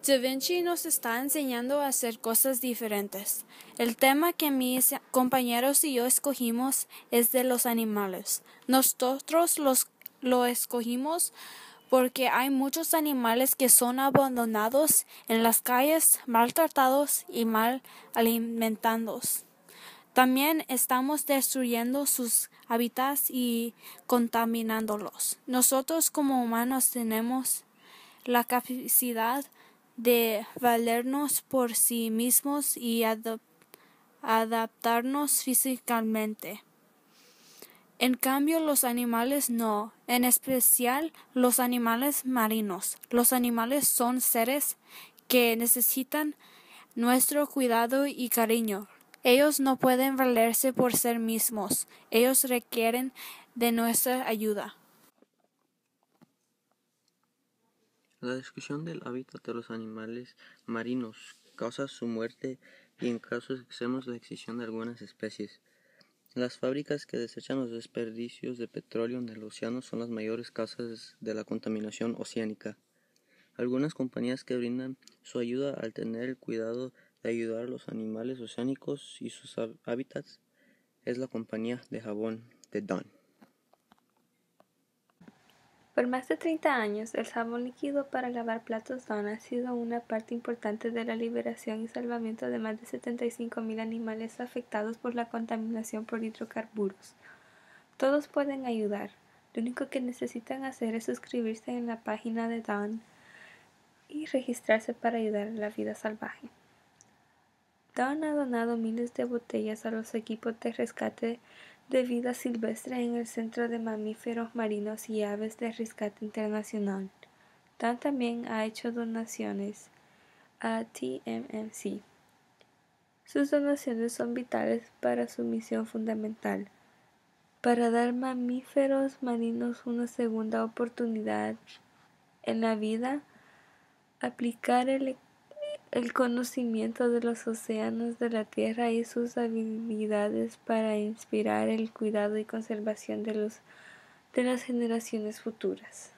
Da Vinci nos está enseñando a hacer cosas diferentes. El tema que mis compañeros y yo escogimos es de los animales. Nosotros lo escogimos porque hay muchos animales que son abandonados en las calles, maltratados y mal alimentados. También estamos destruyendo sus hábitats y contaminándolos. Nosotros como humanos tenemos la capacidad de valernos por sí mismos y adaptarnos físicamente. En cambio, los animales no, en especial los animales marinos. Los animales son seres que necesitan nuestro cuidado y cariño. Ellos no pueden valerse por sí mismos. Ellos requieren de nuestra ayuda. La destrucción del hábitat de los animales marinos causa su muerte y en casos extremos la extinción de algunas especies. Las fábricas que desechan los desperdicios de petróleo en el océano son las mayores causas de la contaminación oceánica. Algunas compañías que brindan su ayuda al tener el cuidado de ayudar a los animales oceánicos y sus hábitats es la compañía de jabón de Dawn. Por más de 30 años, el jabón líquido para lavar platos Dawn ha sido una parte importante de la liberación y salvamento de más de 75,000 animales afectados por la contaminación por hidrocarburos. Todos pueden ayudar. Lo único que necesitan hacer es suscribirse en la página de Dawn y registrarse para ayudar a la vida salvaje. Dawn ha donado miles de botellas a los equipos de rescate de vida silvestre en el Centro de Mamíferos Marinos y Aves de Rescate Internacional. Dawn también ha hecho donaciones a TMMC. Sus donaciones son vitales para su misión fundamental, para dar mamíferos marinos una segunda oportunidad en la vida, aplicar el conocimiento de los océanos de la Tierra y sus habilidades para inspirar el cuidado y conservación de las generaciones futuras.